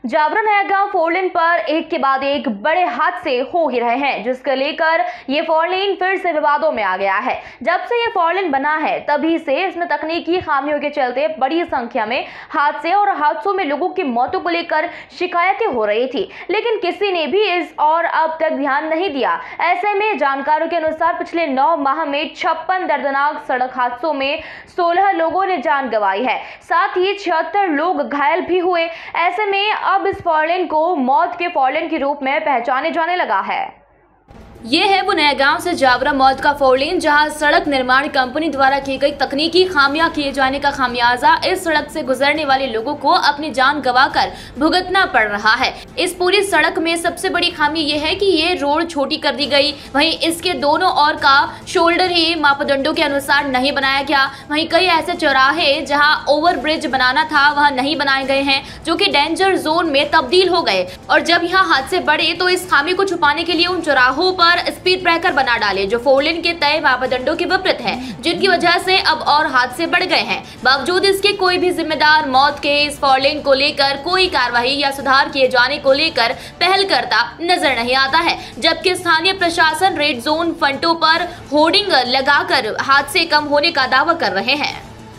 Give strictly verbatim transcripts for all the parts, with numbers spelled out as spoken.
जावरा नया गांव four lane पर एक के बाद एक बड़े हादसे हो ही रहे हैं, जिसको लेकर ये फोर लेन फिर से विवादों में आ गया है। जब से ये फोर लेन बना है तभी से इसमें तकनीकी खामियों के चलते बड़ी संख्या में हादसे और हादसों में लोगों की मौतों को लेकर शिकायतें हो रही थी, लेकिन किसी ने भी इस और अब तक ध्यान नहीं दिया। ऐसे में जानकारों के अनुसार पिछले नौ माह में छप्पन दर्दनाक सड़क हादसों में सोलह लोगों ने जान गंवाई है, साथ ही छिहत्तर लोग घायल भी हुए। ऐसे में अब इस फोर लेन को मौत के फोर लेन के रूप में पहचाने जाने लगा है। ये है वो नया गांव से जावरा मौत का फोर लेन, जहां सड़क निर्माण कंपनी द्वारा की गई तकनीकी खामियां किए जाने का खामियाजा इस सड़क से गुजरने वाले लोगों को अपनी जान गंवाकर भुगतना पड़ रहा है। इस पूरी सड़क में सबसे बड़ी खामी ये है कि ये रोड छोटी कर दी गई, वहीं इसके दोनों ओर का शोल्डर ही मापदंडों के अनुसार नहीं बनाया गया। वहीं कई ऐसे चौराहे जहाँ ओवर ब्रिज बनाना था वह नहीं बनाए गए हैं, जो की डेंजर जोन में तब्दील हो गए। और जब यहाँ हादसे बढ़े तो इस खामी को छुपाने के लिए उन चौराहों पर स्पीड ब्रेकर बना डाले, जो फोर लेन के तय मापदंडों के विपरीत है, जिनकी वजह से अब और हादसे बढ़ गए हैं। बावजूद इसके कोई भी जिम्मेदार मौत के इस फोर लेन को लेकर कोई कार्रवाई या सुधार किए जाने को लेकर पहल करता नजर नहीं आता है, जबकि स्थानीय प्रशासन रेड जोन फंटों पर होर्डिंग लगाकर हादसे कम होने का दावा कर रहे हैं।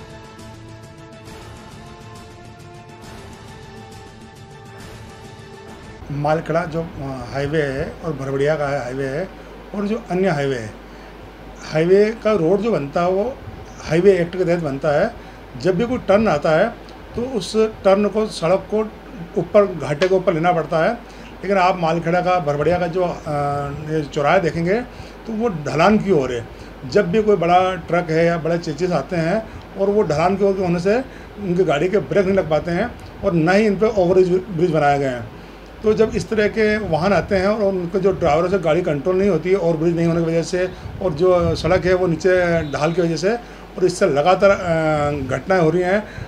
मालखड़ा जो हाईवे है और भरबड़िया का हाईवे है और जो अन्य हाईवे है, हाईवे का रोड जो बनता है वो हाईवे एक्ट के तहत बनता है। जब भी कोई टर्न आता है तो उस टर्न को सड़क को ऊपर घाटे के ऊपर लेना पड़ता है, लेकिन आप मालखेड़ा का भरबड़िया का जो चौराहा देखेंगे तो वो ढलान की ओर है। जब भी कोई बड़ा ट्रक है या बड़े चेचिस आते हैं और वो ढलान की ओर के होने से उनकी गाड़ी के ब्रेक नहीं लग पाते हैं और न ही इन पर ओवर ब्रिज बनाए गए हैं। तो जब इस तरह के वाहन आते हैं और उनको जो ड्राइवरों से गाड़ी कंट्रोल नहीं होती है और ब्रिज नहीं होने की वजह से, और जो सड़क है वो नीचे ढाल की वजह से, और इससे लगातार घटनाएं हो रही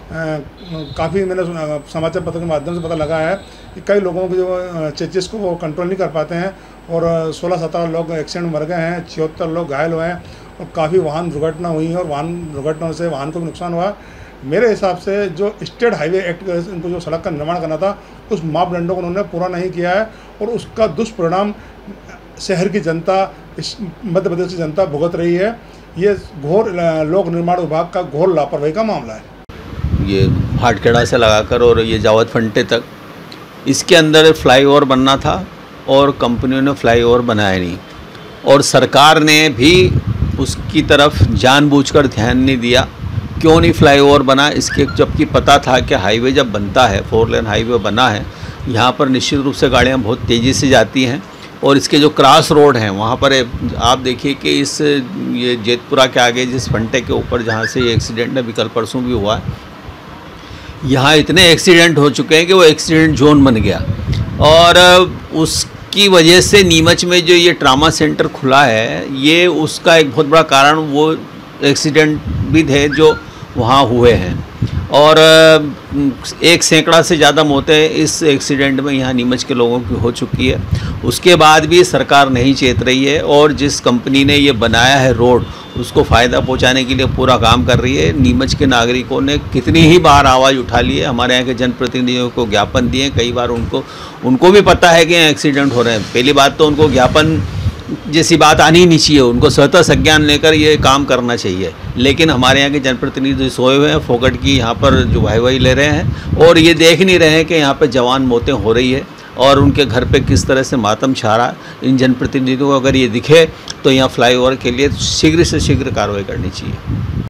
हैं। काफ़ी मैंने समाचार पत्र के माध्यम से पता लगा है कि कई लोगों को जो चेचिस को वो कंट्रोल नहीं कर पाते हैं और सोलह सत्रह लोग एक्सीडेंट मर गए हैं, छिहत्तर लोग घायल हुए हैं और काफ़ी वाहन दुर्घटना हुई है और वाहन दुर्घटनाओं से वाहन को भी नुकसान हुआ। मेरे हिसाब से जो स्टेट हाईवे एक्ट के इनको जो सड़क का निर्माण करना था उस मापदंडों को उन्होंने पूरा नहीं किया है और उसका दुष्परिणाम शहर की जनता, इस मध्य प्रदेश की जनता भुगत रही है। ये घोर लोक निर्माण विभाग का घोर लापरवाही का मामला है। ये भाटखेड़ा से लगाकर और ये जावत फंटे तक, इसके अंदर फ्लाईओवर बनना था और कंपनियों ने फ्लाईओवर बनाया नहीं और सरकार ने भी उसकी तरफ जानबूझकर ध्यान नहीं दिया। क्यों नहीं फ्लाईओवर बना इसके, जबकि पता था कि हाईवे जब बनता है, फोर लेन हाईवे बना है, यहाँ पर निश्चित रूप से गाड़ियाँ बहुत तेज़ी से जाती हैं और इसके जो क्रॉस रोड हैं वहाँ पर आप देखिए कि इस ये जेतपुरा के आगे जिस फंटे के ऊपर जहाँ से ये एक्सीडेंट अभी कल परसों भी हुआ है, यहाँ इतने एक्सीडेंट हो चुके हैं कि वो एक्सीडेंट जोन बन गया। और उसकी वजह से नीमच में जो ये ट्रामा सेंटर खुला है, ये उसका एक बहुत बड़ा कारण वो एक्सीडेंट भी थे जो वहाँ हुए हैं और एक सैकड़ा से ज़्यादा मौतें इस एक्सीडेंट में यहाँ नीमच के लोगों की हो चुकी है। उसके बाद भी सरकार नहीं चेत रही है और जिस कंपनी ने ये बनाया है रोड, उसको फ़ायदा पहुँचाने के लिए पूरा काम कर रही है। नीमच के नागरिकों ने कितनी ही बार आवाज़ उठा ली है, हमारे यहाँ के जनप्रतिनिधियों को ज्ञापन दिए, कई बार उनको उनको भी पता है कि यहाँ एक्सीडेंट हो रहे हैं। पहली बात तो उनको ज्ञापन जैसी बात आनी नहीं चाहिए, उनको स्वतः संज्ञान लेकर ये काम करना चाहिए, लेकिन हमारे यहाँ के जनप्रतिनिधि सोए हुए हैं, फोकट की यहाँ पर जो वाई वाई ले रहे हैं और ये देख नहीं रहे हैं कि यहाँ पे जवान मौतें हो रही है और उनके घर पे किस तरह से मातम छा रहा है। इन जनप्रतिनिधियों को अगर ये दिखे तो यहाँ फ्लाईओवर के लिए शीघ्र से शीघ्र कार्रवाई करनी चाहिए।